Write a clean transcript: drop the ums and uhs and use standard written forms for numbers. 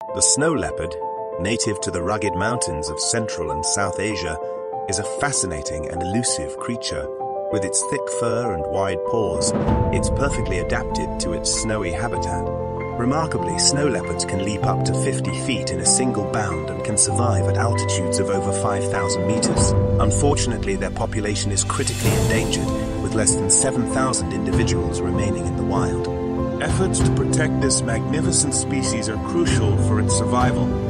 The snow leopard, native to the rugged mountains of Central and South Asia, is a fascinating and elusive creature. With its thick fur and wide paws, it's perfectly adapted to its snowy habitat. Remarkably, snow leopards can leap up to 50 feet in a single bound and can survive at altitudes of over 5,000 meters. Unfortunately, their population is critically endangered, with less than 7,000 individuals remaining in the wild. Efforts to protect this magnificent species are crucial for its survival.